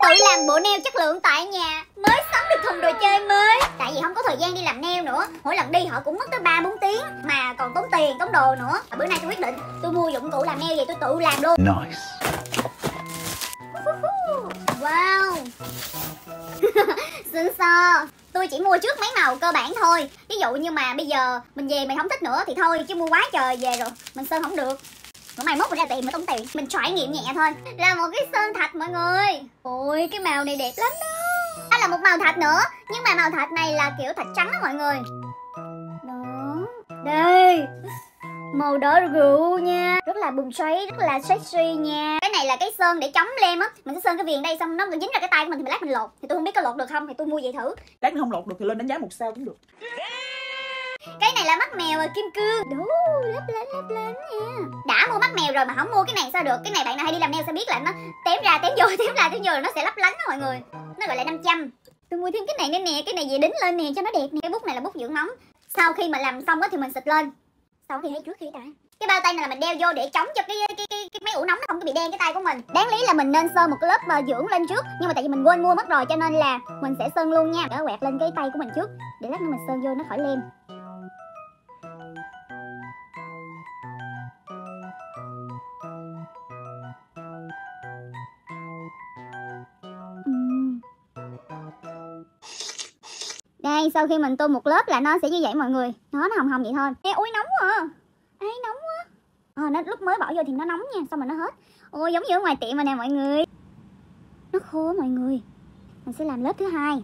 Tự làm bộ nail chất lượng tại nhà mới sắm được thùng đồ chơi mới. Tại vì không có thời gian đi làm nail nữa. Mỗi lần đi họ cũng mất tới 3-4 tiếng. Mà còn tốn tiền, tốn đồ nữa. Bữa nay tôi quyết định tôi mua dụng cụ làm nail về tôi tự làm luôn. Nice. Wow. Xịn sò. Tôi chỉ mua trước mấy màu cơ bản thôi. Ví dụ như mà bây giờ mình về mình không thích nữa thì thôi, chứ mua quá trời về rồi mình sơn không được. Mai mốt mình ra tiền mới tốn tiền. Mình trải nghiệm nhẹ thôi. Là một cái sơn thạch mọi người. Ôi cái màu này đẹp lắm đó. Đó là một màu thạch nữa. Nhưng mà màu thạch này là kiểu thạch trắng đó mọi người. Đó. Đây. Màu đỏ rượu nha. Rất là bùng xoáy, rất là sexy nha. Cái này là cái sơn để chống lem á. Mình sẽ sơn cái viền đây xong nó dính ra cái tay của mình thì mình lát mình lột. Thì tôi không biết có lột được không thì tôi mua vậy thử. Lát nó không lột được thì lên đánh giá 1 sao cũng được. Cái này là mắt mèo kim cương. Đủ lấp lánh nha. Đã mua mắt mèo rồi mà không mua cái này sao được. Cái này bạn nào hay đi làm nail sẽ biết là nó tém ra tém vô tém ra tém vô là nó sẽ lấp lánh đó mọi người. Nó gọi là 500. Tôi mua thêm cái này nữa nè. Cái này về đính lên nè cho nó đẹp nè. Cái bút này là bút dưỡng móng. Sau khi mà làm xong á thì mình xịt lên. Sau thì hay trước khi đã. Cái bao tay này là mình đeo vô để chống cho cái máy ủ nóng nó không có bị đen cái tay của mình. Đáng lý là mình nên sơn một cái lớp dưỡng lên trước, nhưng mà tại vì mình quên mua mất rồi cho nên là mình sẽ sơn luôn nha. Để quẹt lên cái tay của mình trước để lát nữa mình sơn vô nó khỏi lem. Đây, sau khi mình tô một lớp là nó sẽ như vậy mọi người. Nó hồng hồng vậy thôi. Ê, ôi nóng quá à. Ê, nóng quá. Nó lúc mới bỏ vô thì nó nóng nha, xong rồi nó hết. Ôi giống như ở ngoài tiệm mà nè mọi người. Nó khô mọi người. Mình sẽ làm lớp thứ hai.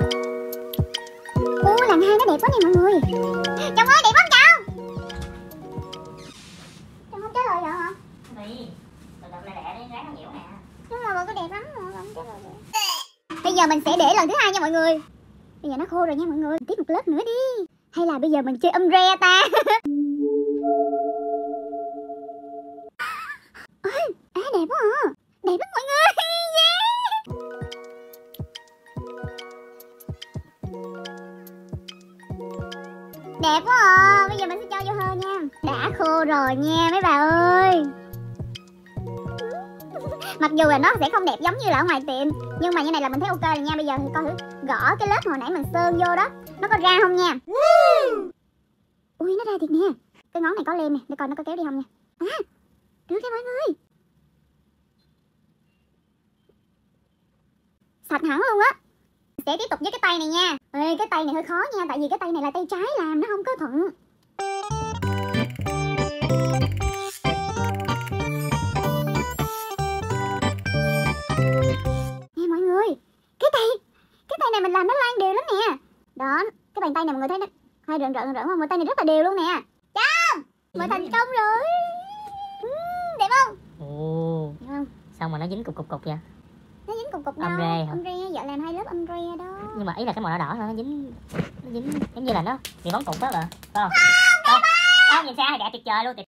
Ô, làm hai nó đẹp quá nè mọi người. Chồng ơi, đẹp không chồng? Chồng không trả lời vậy hả? Đi, từ từ lại đẻ đi, ráng nó nhiều nè. Nhưng mà vẫn có đẹp lắm mà không trả lời vậy. Bây giờ mình sẽ để lần thứ hai nha mọi người. Bây giờ nó khô rồi nha mọi người. Tiếp một lớp nữa đi. Hay là bây giờ mình chơi re ta. Đẹp quá à. Đẹp lắm mọi người. Yeah. Đẹp quá à. Bây giờ mình sẽ cho vô hơi nha. Đã khô rồi nha mấy bà ơi. Mặc dù là nó sẽ không đẹp giống như là ở ngoài tiệm, nhưng mà như này là mình thấy ok rồi nha. Bây giờ thì coi thử gõ cái lớp hồi nãy mình sơn vô đó, nó có ra không nha. Ui nó ra thiệt nè. Cái ngón này có lem nè, để coi nó có kéo đi không nha. À được nha mọi người. Sạch hẳn luôn á. Sẽ tiếp tục với cái tay này nha. Ê, cái tay này hơi khó nha, tại vì cái tay này là tay trái làm, nó không có thuận. Nè mọi người, cái tay này mình làm nó loang đều lắm nè. Đó, cái bàn tay này mọi người thấy nó hơi rợn không? Bàn tay này rất là đều luôn nè. Chào, mới thành công rồi. Đẹp không? Ồ, Đẹp không? sao mà nó dính cục vậy? Nó dính cục đâu. Ombre hả? Ombre, vợ làm 2 lớp ombre đó. Nhưng mà ý là cái màu đỏ nó dính giống như là nó bị bóng cục đó bà. Phải không? Không, nhìn xa thì đẹp tuyệt vời luôn.